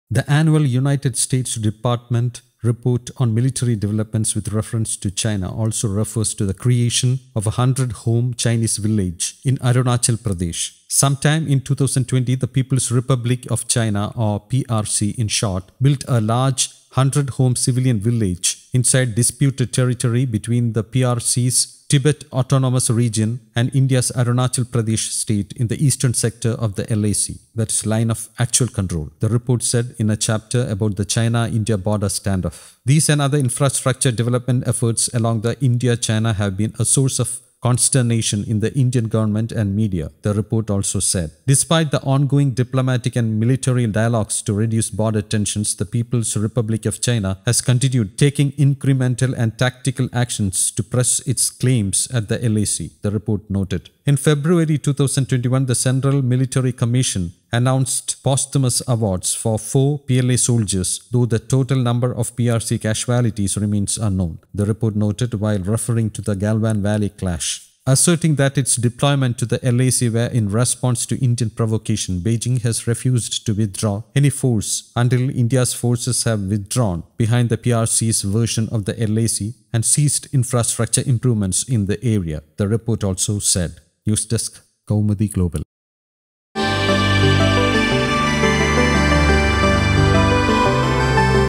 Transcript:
The annual United States Department report on military developments with reference to China also refers to the creation of a 100-home Chinese village in Arunachal Pradesh. Sometime in 2020, the People's Republic of China, or PRC in short, built a large 100-home civilian village inside disputed territory between the PRC's Tibet Autonomous Region and India's Arunachal Pradesh state in the eastern sector of the LAC, that is line of actual control, the report said in a chapter about the China-India border standoff. These and other infrastructure development efforts along the India-China have been a source of consternation in the Indian government and media, the report also said. Despite the ongoing diplomatic and military dialogues to reduce border tensions, the People's Republic of China has continued taking incremental and tactical actions to press its claims at the LAC, the report noted. In February 2021, the Central Military Commission announced posthumous awards for 4 PLA soldiers, though the total number of PRC casualties remains unknown, the report noted while referring to the Galwan Valley clash. Asserting that its deployment to the LAC were in response to Indian provocation, Beijing has refused to withdraw any force until India's forces have withdrawn behind the PRC's version of the LAC and ceased infrastructure improvements in the area, the report also said. News Desk, Kaumudy Global.